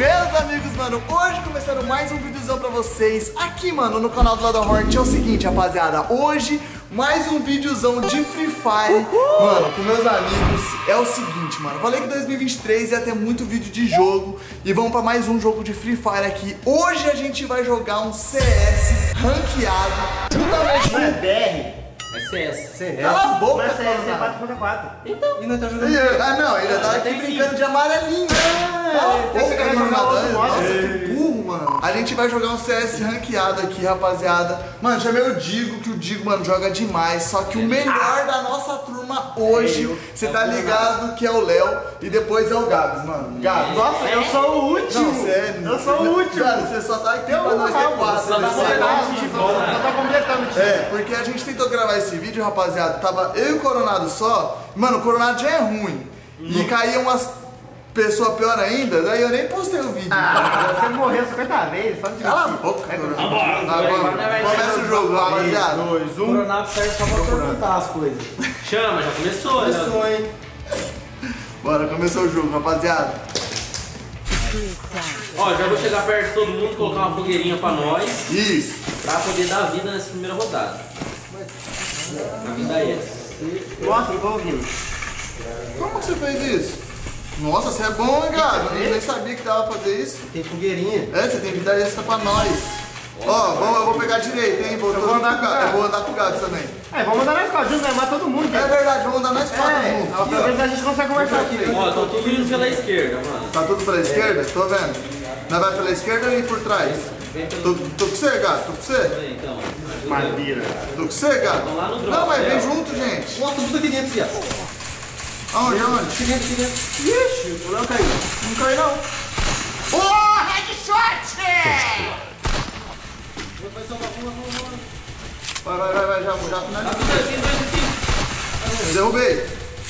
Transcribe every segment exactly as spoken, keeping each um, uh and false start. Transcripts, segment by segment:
Meus amigos, mano, hoje começando mais um videozão pra vocês aqui, mano, no canal do Lado Hornet. É o seguinte, rapaziada, hoje mais um videozão de Free Fire. Uhul. Mano, com meus amigos, é o seguinte, mano, falei que dois mil e vinte e três ia ter muito vídeo de jogo e vamos pra mais um jogo de Free Fire aqui. Hoje a gente vai jogar um C S ranqueado juntamente com o B R. É C S. C S. Cala a boca, mas C S é quatro contra quatro. Então. E não tá jogando. Ah, não, ele tá aqui brincando de amarelinho. Ah, você quer jogar outro modo? Nossa, que burro, mano. A gente vai jogar um C S ranqueado aqui, rapaziada. Mano, chamei o Digo, que o Digo, mano, joga demais. Só que o melhor da nossa turma hoje, você tá ligado que é o Léo e depois é o Gabs, mano. Gabs. Nossa, eu sou o último. Não, sério. Eu sou o último. Cara, você só tá aqui pra nós ter quatro. Só tá completando de volta. Só tá completando o time. É, porque a gente tentou gravar esse vídeo, rapaziada. Tava eu e o Coronado só. Mano, o Coronado já é ruim. E caíam umas pessoas pior ainda, daí eu nem postei o vídeo. Ah, você morreu cinquenta vezes, só de Cala a boca, Coronado. Começa o jogo, rapaziada. dois, O Coronado serve só pra perguntar as coisas. Chama, já começou, né? Começou, hein? Bora, começou o jogo, rapaziada. Ó, já vou chegar perto de todo mundo, colocar uma fogueirinha pra nós. Isso. Pra poder dar vida nessa primeira rodada. A vida é essa. Nossa, não tô ouvindo. Como que você fez isso? Nossa, você é bom, hein, cara? Eu nem sabia que dava pra fazer isso. Tem fogueirinha. É, você tem que dar extra pra nós. Ó, vamos, eu vou pegar direito, hein? Vou, Eu vou andar com com o o Gabs. Eu vou andar com o Gabs também. É, vamos andar na escola junto, vai matar todo mundo. É verdade, vamos andar nós quatro É, juntos. pelo Aqui, menos a gente consegue conversar aqui. Ó, tô tudo indo pela esquerda, mano. ó. Tá tudo pela esquerda? Tô vendo. Nós vai pela esquerda ou ir por trás? Vem pelo... Tô, tô com você, gato? Tô com você? Aí, então. Maravilha. Tô com você, gato? Vamos lá no drop, Não, mas vem Léo. junto, gente. Nossa, tudo aqui dentro, viado. Aonde, aonde? Aqui dentro, aqui dentro. Ixi, o Léo caiu. Não cai, não. Oh, headshot! Vai, vai, vai, vai, já, já Tá finalizou. tudo aqui, dois aqui. Derrubei.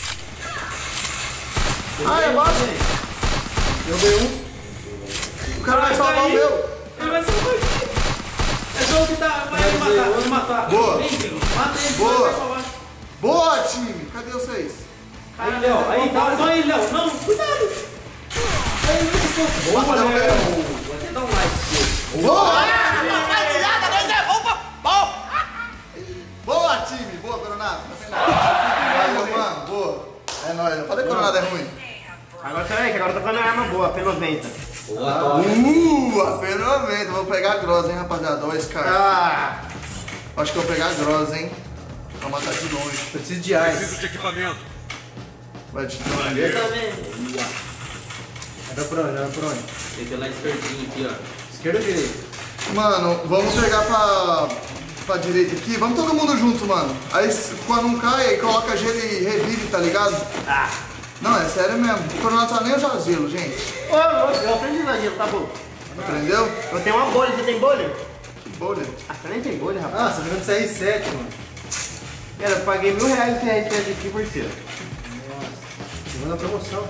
Ah, é baixo. Derrubei um. O cara vai salvar o meu. Ele vai salvar aqui. É só o que tá. Vai me matar, vai me matar. Boa. Vem, Digo. Mata ele, Boa. senão ele vai salvar. Boa, time. Cadê vocês? Aí, Léo. Aí, tá. Não, aí, Léo. Não, cuidado. Aí, não se fosse. Boa, Léo. Léo. Vou até dar um like. Boa! Rapaziada, nós é bom pra bom! Boa, time. Boa, Coronado. Valeu, mano. Boa. É nóis. Eu falei que Coronado é ruim. Agora peraí, que agora eu tô com a arma boa, P noventa. Boa, top. Uh, a P noventa. Vou pegar a Gross, hein, rapaziada. Dois caras. Ah, Acho que eu vou pegar a Gross, hein. Pra matar de longe. preciso de ar. Vai de longe. Eu também. Vai por onde? Vai por onde? Tem pela esquerdinha aqui, ó. Esquerda ou direita? Mano, vamos pegar pra, pra direita aqui. Vamos todo mundo junto, mano. Aí quando um cai, aí coloca gelo e revire, tá ligado? Ah. Não, é sério mesmo. O Coronado tá nem usar gelo, gente. Ô, louco, eu aprendi a gelo, tá bom. Aprendeu? Eu tenho uma bolha, você tem bolha? Que bolha. Ah, você nem tem bolha, rapaz. Ah, você tá jogando C R sete, mano. Cara, eu paguei mil reais em C R sete aqui por cima. Chegou na promoção.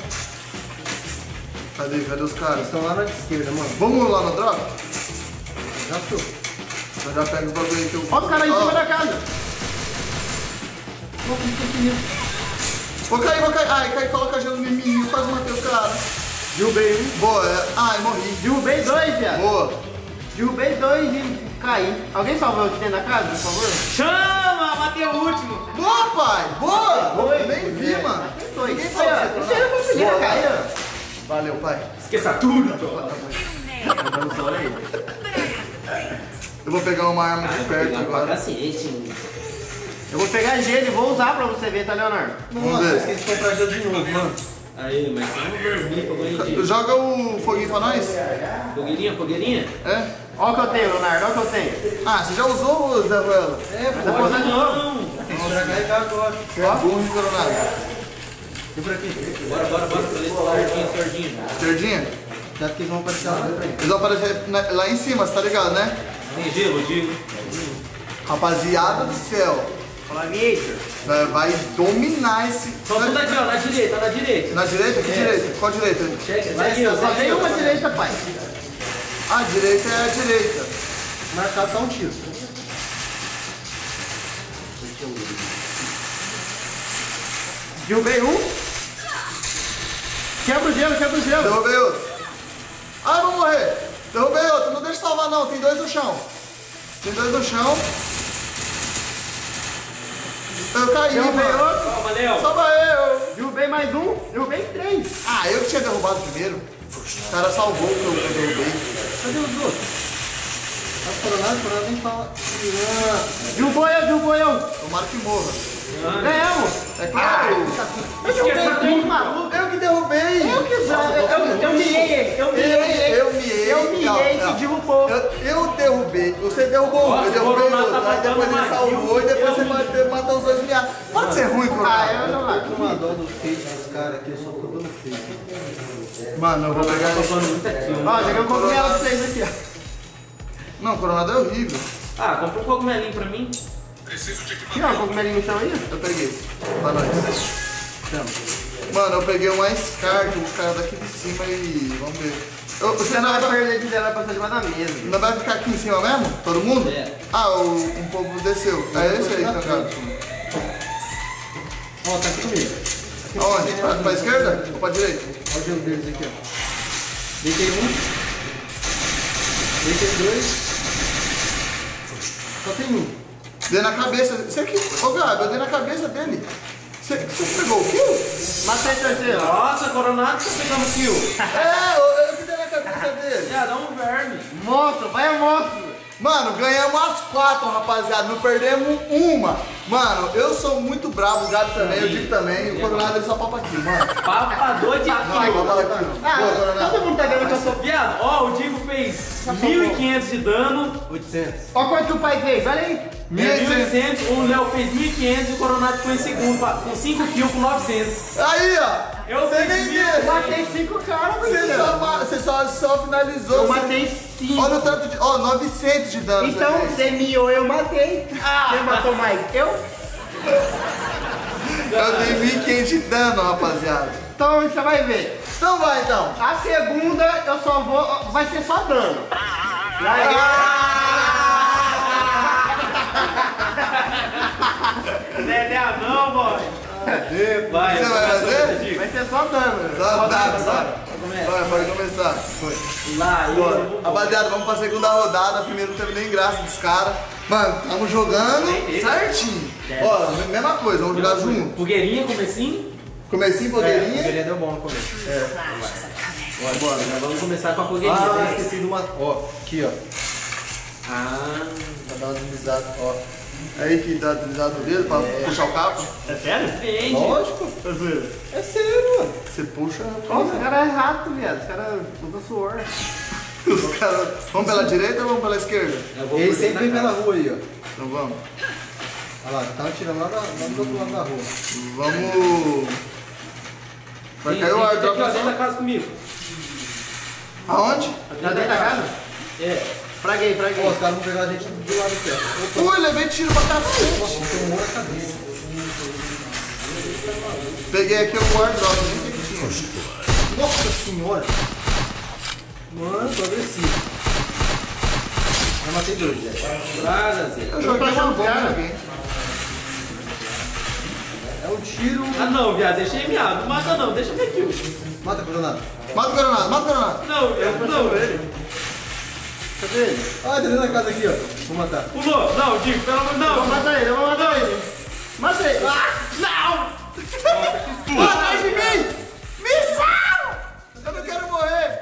Cadê? Cadê os Eles caras? estão lá na esquerda, mano. Vamos lá no drop? Já tô. Eu já pego os bagulho aí que eu... Olha os caras aí em Ó, cima da casa. Vou cair, vou cair. Ai, cai, coloca gelo em mim. Eu quase matei o cara. Derrubei um. Boa, é... Ai, morri. Derrubei dois, viado. Boa. Derrubei dois e caí. Alguém salvou aqui dentro da casa, por favor? Chama! Matei o último. Boa, pai. Boa. Dois. Eu nem vi, mano. Tem dois. Ninguém Aí, ó, salvou. você era pra primeira, Boa, cara. Valeu, pai. Esqueça tudo. Dando sol aí. Eu vou pegar uma arma de perto Pra agora. cacete. Eu vou pegar gelo e vou usar pra você ver, tá, Leonardo? Vamos Nossa, eu ver. esqueci de comprar gelo de novo, mano. Aí, mas você não dormir, fogueirinha. Joga o foguinho pra nós? Fogueirinha, fogueirinha? É? Olha o que eu tenho, Leonardo, olha o que eu tenho. Ah, você já usou o Zé Ruela? É, Tá pô. posando de novo? Não. Tem que esperar carregar agora. Você é burro, hein, Coronado? E por aqui? Bora, bora, bora. Pela esquerdinha, esquerdinha. Esquerdinha? Já que eles vão aparecer lá na frente. Eles vão aparecer na- lá em cima, você tá ligado, né? Tem gelo, digo. Rapaziada do céu. Fala, Vitor. Vai, vai dominar esse... Só tudo aqui, ó, na direita, na direita. Na direita? Que direita? Qual direita? Checa, vai aqui, ó. Só tem uma direita, pai. A direita é a direita. Marcado tá um tiro. Derrubei um. Quebra o gelo, quebra o gelo. Derrubei outro. Ah, deixa eu salvar não, tem dois no chão. Tem dois no chão. Eu caí, Derrubei mano. outro. Calma, Léo. Salva eu. Derrubei mais um. Derrubei três. Ah, eu que tinha derrubado primeiro. O cara salvou o que eu derrubei. Cadê os outros? Tá coronado, coronado nem fala. Derrubou eu, derrubou eu. Tomara que morra. Ganhamos. É claro. Eu derrubei três malucos. Eu que derrubei. Eu que eu, eu, eu miei ele. Eu miei ele. Eu miei. Eu miei, se derrubou. Eu, eu derrubei. Você derrubou um, Nossa, eu derrubei o Coronado outro. tá Aí depois matando ele mais salvou eu- e depois eu você me- matou, matou os dois miados. Pode ser ruim, Ah, Coronado. eu não Eu tô com uma dó do peito dos caras aqui, eu só tô dando peito. Mano, eu vou pegar Tô esse. falando muito aqui, Ó, mano. joguei um cogumelo pra vocês aqui, ó. Não, Coronado é horrível. Ah, compra um cogumelinho pra mim. Tira um cogumelinho no chão aí. Eu peguei. Pra nós. Mano, eu peguei uma Scar, que os caras daqui de cima e. Vamos ver. Eu, você Você não vai vai, perder de zero, vai passar debaixo da mesa. não vai ficar aqui em cima mesmo? Todo mundo? É. Ah, o, um povo desceu. É esse aí, tá ligado? Ó, tá aqui comigo. Aonde? Pra, pra esquerda ou pra direita? Olha o dedo deles aqui, ó. Deitei um. Deitei dois. Só tem um. Dei na cabeça. Você que. Ô Gabi, eu dei na cabeça dele. Você, você pegou o kill? Matei terceiro. Nossa, Coronado, você pegamos kill. É, eu, eu que dei na cabeça dele. Já dá um verme. Monstro, vai monstro. Mano, ganhamos as quatro, rapaziada. Não perdemos uma. Mano, eu sou muito bravo, o Gabi também, eu digo também. O Coronado é só papo aqui, mano. Papador de Não, kill. papo aqui. Boa, Ah, Coronado. todo mundo tá vendo que eu sou... Viado, ó, o Digo fez mil e quinhentos de dano. oitocentos. Ó quanto que o pai fez, olha aí. mil e oitocentos, o Léo fez mil e quinhentos e o Coronado ficou em segundo pa- com cinco kills com novecentos. Aí, ó. Eu Você fiz nem mil. deu. Eu matei cinco caras, Você parceiro. só, ma- você só, só finalizou. Eu Você- matei cinco. Olha o tanto de. Ó, novecentos de dano. Então, você fez. você miou, eu matei. Quem matou mais? Eu? Eu dei mil e quinhentos de dano, rapaziada. Então, você vai ver. Então vai, então. A segunda, eu só vou... Vai ser só dano. Não é não, boy. Vai, Você vai começa, fazer? Digo. Vai ser só dano. Dá, dá, Rodada, dá. Começa. Vai, pode começar. Lá, aí, Bora. eu vou- Rapaziada, vamos pra segunda rodada. Primeiro não teve nem graça dos caras. Mano, estamos jogando certinho. Ó, mesma coisa, vamos jogar junto. Fogueirinha, comecinho. Comecinho, A fogueirinha. fogueirinha deu bom no começo. Bora, bora. Nós vamos começar com a fogueirinha. Ah, né? esqueci de uma. Ó, aqui, ó. Ah, Pra dar uma deslizada, ó. Aí que dá deslizada no dedo pra puxar o cabo. É sério? vende. Lógico. É sério, mano. Você puxa. Nossa, o cara é rato, viado. Os caras usam suor. Os caras. Vamos pela direita ou vamos pela esquerda? Eu vou Ele por sempre vem dentro da pela rua aí, ó. Então vamos. Olha lá, tava tirando lá, da, lá do outro lado da rua. Vamos. Vai Vem, cair o vem, ar, vem aqui, ó, troca dentro da casa comigo. Aonde? Já dentro da casa? É. Fraguei, Ó, fraguei. os caras vão pegar a gente do lado aqui, ó. Ui, levei tiro pra cacete. Tomou na cabeça. Peguei aqui o guarda-ropa, nem sei que tinha. Nossa senhora. Mano, tô agressivo. Já matei dois, já. Praga, Zé. Eu joguei uma bomba em alguém. É um tiro. Ah não, viado, deixei miado. Não mata não, deixa minha kill. Mata, coronado. Mata o Coronado, mata o Coronado. Não, eu não. Cadê ele? Ah, tá dentro da casa aqui, ó. Vou matar. Pulou. Não, Digo, pelo amor de Eu vou Deus. matar ele, eu vou matar ele. Matei. Ah! Não! Vai atrás de mim! Missão! Eu não quero morrer!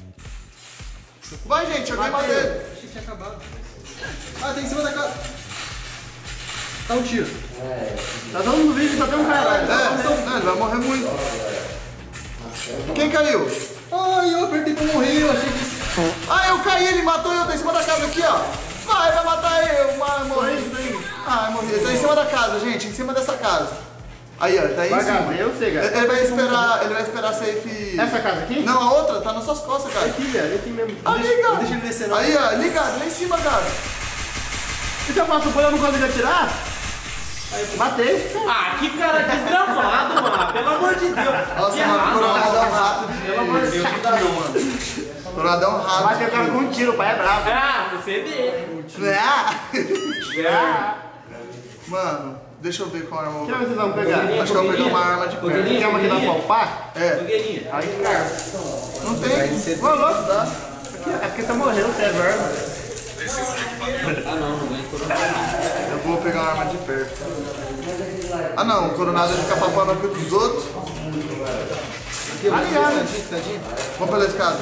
Vai, gente, alguém mata ele. Achei que tinha acabado. Ah, tem em cima da casa. Tá um tiro. Tá dando no vídeo, só tem um cara lá. É, não, ele vai morrer muito. Quem caiu? Ai, eu apertei pra morrer, eu achei que... Ah, eu caí, ele matou eu, tá em cima da casa aqui, ó. Vai, vai matar eu, vai morrer. Ah, morri. Ele tá em cima da casa, gente, em cima dessa casa. Aí, ó, ele tá aí em Vai, cima. Gabi, eu sei, cara. Ele ele vai esperar, ele vai esperar safe. Essa casa aqui? Não, a outra tá nas suas costas, cara. Aqui, velho, aqui mesmo. Aí, Gabi. deixa ele descer, não. Aí, ó, ligado, lá em cima, Gabi. E se eu faço boi, eu não consigo atirar? Matei. Ah, que cara desgramado, mano. Pelo amor de Deus. Nossa, Que mano, o errado, Coronado é um mano. rato de... Pelo amor de Deus, não dá não, mano. O Coronado é um rato. Matei o cara com um tiro, o pai é bravo. Ah, você vê. Ah! Ah, Mano, deixa eu ver qual arma eu que vou. vocês vão pegar? Acho que eu vou pegar uma arma de perto. Fogueirinha, Quer uma que dá pra fogueirinha. palpar? É, Fogueirinha. Aí, cara. não tem. Ô, louco. Dá. É porque você morreu, você é verbo. Ah não, não ganha coronado. Eu vou pegar uma arma de perto. Ah não, o coronado fica papando aqui dos outros. Aqui, Tá ligado. escadinha, escadinha. Vamos pela escada.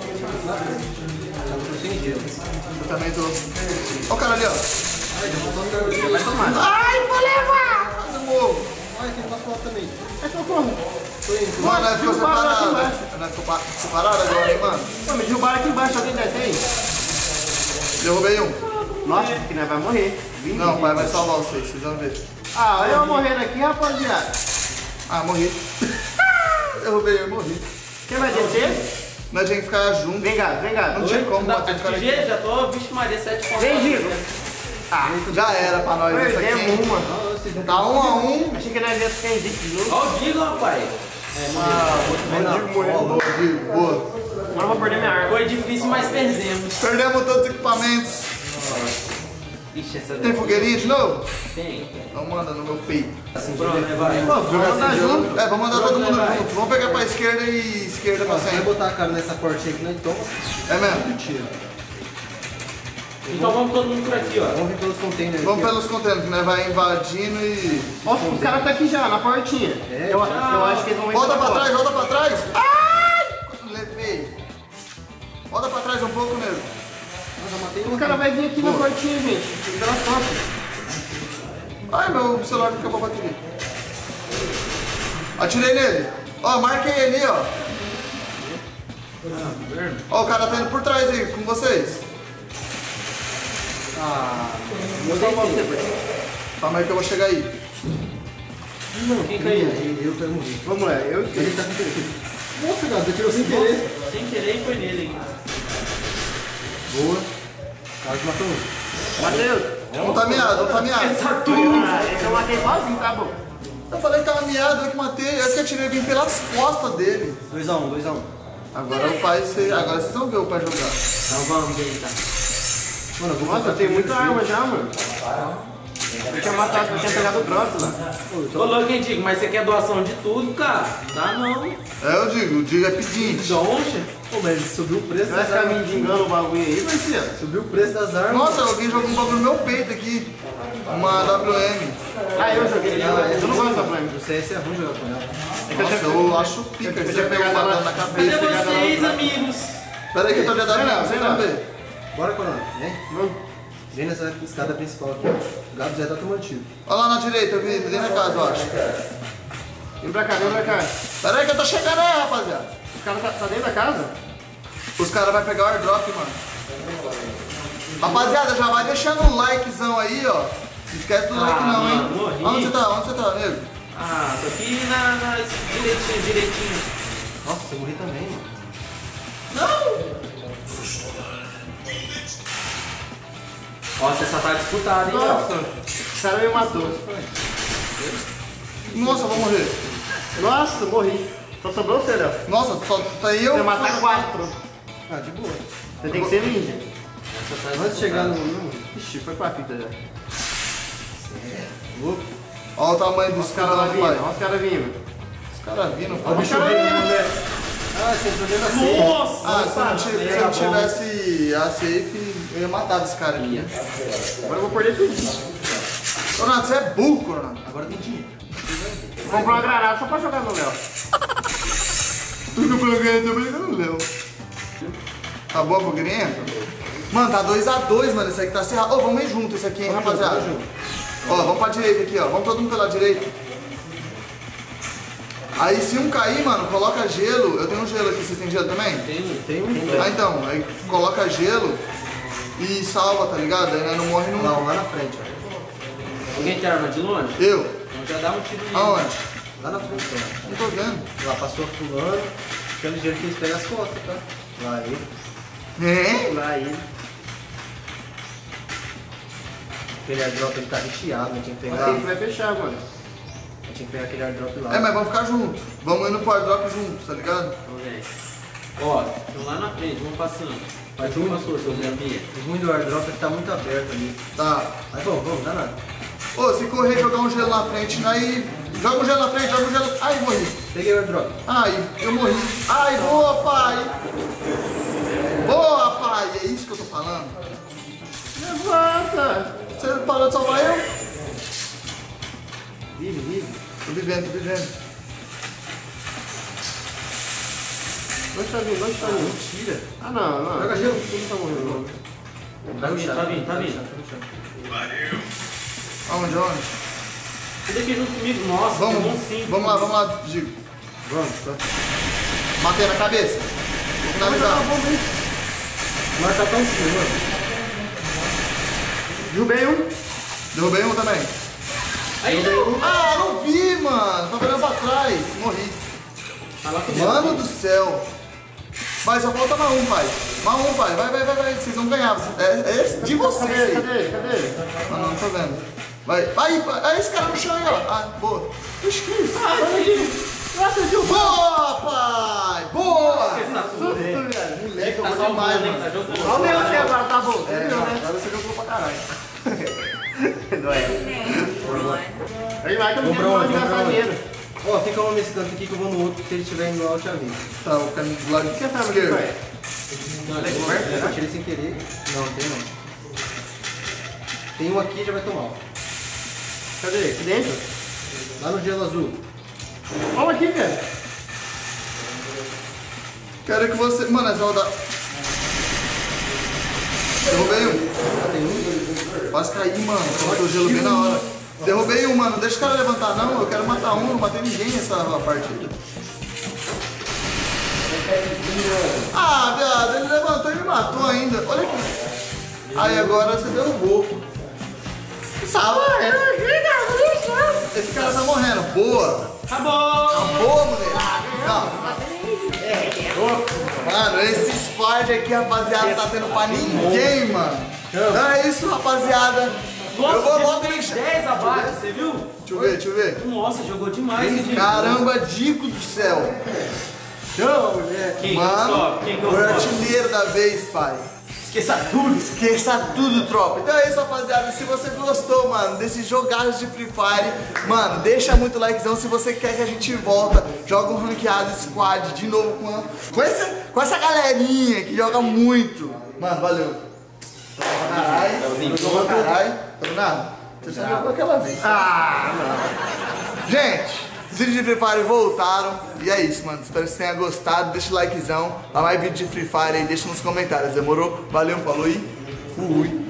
Eu tô sem gelo. Eu também tô. Olha o cara ali, ó. Vai tomar. Ai, vou levar! Quase morro. Ai, tem pra fora também. É socorro. Tô indo. Mano, nós ficou derrubaram aqui separado. embaixo. Nós ficou pa- separado agora, hein, mano? Pô, me derrubaram aqui embaixo, alguém desce aí? Derrubei um. Nossa, que nós vai morrer. Vinte. Não, o pai vai salvar vocês, vocês vão ver. Ah, olha eu morrendo aqui, rapaziada. Ah, morri. Derrubei eu e morri. Quem vai descer? Nós tinha que ficar junto. Vem cá, vem cá. Não tinha como bater Tá o cara de aqui. jeito, já tô, vixe Maria, sete pontos. Vem, Gigo. Ah, Já era pra nós essa perdemos aqui. uma. Tá um a um. Achei que nós ia ficar invicto de novo. Ó o Gigo, rapaz. É, mano, Boa, Diego, boa. Agora eu vou perder minha arma. foi difícil, mas perdemos. Perdemos todos os equipamentos. Ixi, essa Tem fogueirinha de novo? Tem. Então manda no meu peito. Pronto, né, vai. Pô, vamos andar junto. É, vamos andar todo mundo vai. junto. Vamos pegar pra esquerda e esquerda pra Vai sempre. botar a cara nessa portinha aqui, nós toma É mesmo? tiro. Então vamos todo mundo por aqui, ó. Vamos vir pelos containers Vamos aqui, ó. pelos contêineres, que nós vai invadindo e... Ó, os caras tá aqui já, na portinha. É, eu, eu acho que eles vão entrar Volta pra agora. trás, volta pra trás. Ai! Levei. Volta pra trás um pouco, nego. Ah, já matei O um. cara vai vir aqui na portinha, gente. Pelas costas. Ai, meu celular acabou a bateria. Atirei nele. Ó, marquei ele ali, ó. Ó, o cara tá indo por trás aí, com vocês. Ah, Calma aí que eu vou chegar aí. Quem caiu? eu tô morri. Vamos lá, eu Ele tá com querer. Nossa, cara, você tirou sem querer. Sem querer e foi nele. Boa. Carlos matou um. Mateus. Um tá miado, um tá miado. Ah, esse eu matei sozinho, tá bom. Eu falei que tava miado, eu que matei. Eu que atirei bem pelas costas dele. dois a um, dois a um. Agora o pai, cê- agora vocês vão ver o pai jogar. Então vamos, gente, tá. Mano, eu vou Nossa, botar eu tenho tudo muita aqui. arma já, mano. Eu tinha matado, eu tinha pegado o drop lá. Ô, louco, hein, Digo, mas você quer doação de tudo, cara? Não dá não. É, eu digo, o Digo é pedinte. Doncha. Pô, mas subiu o preço Vai das ficar me armas. endingando o bagulho aí, Marcelo. Subiu o preço das armas. Nossa, alguém jogou um bagulho no meu peito aqui. Uma W M. Ah, eu joguei. Eu, Ah, eu não gosto da Flame. O C S é ruim jogar com ela. É que eu Nossa, tinha eu acho pica. eu Você tinha pegou pegado uma ela- dano na Cadê cabeça. vocês, amigos? Pera aí que eu tô de Vem W M, lá, vocês vem vão lá. ver. Bora, Corona. Vem. Vamos. Vem nessa escada principal aqui. O Gabo Zé tá tomando tiro. Olha lá na direita, eu vi, dentro da casa, eu acho. Vem pra cá, vem pra cá. Pera aí que eu tô chegando aí, rapaziada. Os caras tá, tá dentro da casa? Os caras vão pegar o airdrop, mano. Rapaziada, já vai deixando um likezão aí, ó. Não esquece do like Ah, não, hein. mano, morri. Onde você tá? Onde você tá, nego? Ah, tô aqui na, na direitinho, direitinho. Nossa, eu morri também, mano. Nossa, essa tá disputada, hein, ó. Nossa, o cara me matou. Nossa, eu vou morrer. Nossa, morri. Só sobrou você, Léo. Nossa, só tá aí eu. Você matar quatro. Ah, de boa. Você tem que ser ninja. Essa tá Antes de chegar no... no... Ixi, foi pra fita já. Olha o tamanho dos Os caras caras lá lá do vindo, pai. olha os caras vindo. Os caras vindo, Olha pai. o bicho vindo, né? Ah, você entrou dentro da safe. Nossa! Ah, se eu não, tivesse, se eu não tá bom. tivesse a safe, eu ia matar esse cara aqui. Agora eu vou perder tudo. Coronado, você é burro, Coronado. Agora tem dinheiro. Vou comprar uma granada só pra jogar no Léo. Tudo pra ganhar também não leu. Tá boa a fogueirinha? Mano, tá dois a dois, mano. Esse aqui tá cerrado. Ô, vamos ir junto esse aqui, hein, Vamos junto, rapaziada. vamos junto. Ó, vamos pra direita aqui, ó. Vamos todo mundo pela direita. Aí se um cair, mano, coloca gelo. Eu tenho um gelo aqui, vocês têm gelo também? Tem, Tem um... Ah, então, aí coloca gelo e salva, tá ligado? Aí né, não morre nunca. Não, lá na frente, ó. alguém tem arma de longe? Eu? Então já dá um tiro nele. Aonde? Lá na frente, ó. Não tô vendo. Lá passou pulando. Aquele jeito que eles pegam as costas, tá? Lá ele. É? Lá ele. Aquele airdrop ele tá recheado, né? Tinha que A pegar. safe vai fechar, mano. Tinha que pegar aquele airdrop lá. É, mas vamos ficar juntos. Vamos indo pro airdrop juntos, tá ligado? Então vem. Ó, estão lá na frente, vamos passando. Vai tu passou, seu Zé Pia. O ruim do airdrop é que tá muito aberto ali. Tá. Mas vamos, vamos, dá nada. Ô, se correr jogar um gelo na frente, aí. Joga um gelo na frente, joga um gelo. Ai, morri. Peguei o airdrop. Ai, eu morri. Ai, boa, pai. Boa, Mano, Levanta. você parou de salvar eu? Vive, vive. Tô vivendo, tô vivendo. Dois chavinhos, dois chavinhos. Mentira. Ah, não, não. Joga gelo. Não tá morrendo, não. Tá vindo, tá vindo, tá vindo. Aonde, aonde? Tudo aqui junto comigo. Nossa, Vamos, tem um sim. vamos lá, vamos lá, Gigo. Vamos, tá. Matei na cabeça. Vou finalizar. Mas tá tão sim, mano. Derrubei um. Derrubei um também. Aí não. Ah, não vi, mano. Tava olhando pra trás. Morri. Vai lá comigo. Mano do céu. Vai, só falta mais um, pai. Mais um, pai. Vai, vai, vai, vai. Vocês vão ganhar. É, é esse de vocês Cadê, aí. cadê, cadê? Ah, não, não tô vendo. Vai. Aí, pai. Aí esse cara no chão aí, ó. Ah, boa. Ixi, que isso? Nossa, viu? Boa, pai. Boa. Essa tudo, né? Moleque, eu Tá vou salvando, demais, hein? mano. Tá jogando. Olha o meu aqui agora, tá bom. Você É, viu, né? agora você jogou pra caralho. Não é. Aí vai que eu não Vamos tenho pra onde onde? gastar Vamos pra dinheiro. Ó, fica um nesse canto aqui que eu vou no outro, se ele estiver indo lá, eu te aviso. Tá, o caminho do lado O que você sabe que esquerdo. é? Não, ele é coberto, né? Eu tirei sem querer. Não, não tem não. Tem um aqui e já vai tomar. Cadê? Aqui dentro? Lá no gelo azul. Olha aqui, velho. Quero que você... Mano, essa rodada... Derrubei um. Tem um? Quase caí, mano. Bateu o gelo bem na hora. Derrubei um, mano. Deixa o cara levantar, não. Eu quero matar um. Não matei ninguém nessa partida. Ah, viado. Ele levantou e me matou ainda. Olha aqui. Aí agora você derrubou. Salva, é. Esse cara tá morrendo. Boa. Acabou! Boa, moleque. Não. Mano, esse squad aqui, rapaziada, tá tendo pra ninguém, mano. Então é isso, rapaziada. Nossa, eu vou logo tem deixar. dez abaixo, você viu? Deixa eu ver, deixa eu ver. Nossa, jogou demais esse dia. Caramba, Dico do céu. Show, né? Quem que é o Mano, top? Quem que é o o top? artilheiro da vez, pai. Esqueça tudo. Esqueça tudo, tropa. Então é isso, rapaziada. Se você gostou, mano, desses jogados de Free Fire, mano, deixa muito likezão. Se você quer que a gente volta, joga um ranqueado squad de novo com, a, com, essa, com essa galerinha que joga muito. Mano, valeu. Toma pra caralho. Toma pra caralho. Toma nada. Você só jogou aquela vez. Ah, não. Gente, os vídeos de Free Fire voltaram. E é isso, mano. Espero que você tenha gostado. Deixa o likezão. Pra mais vídeo de Free Fire aí, deixa nos comentários. Demorou? Valeu, falou e fui.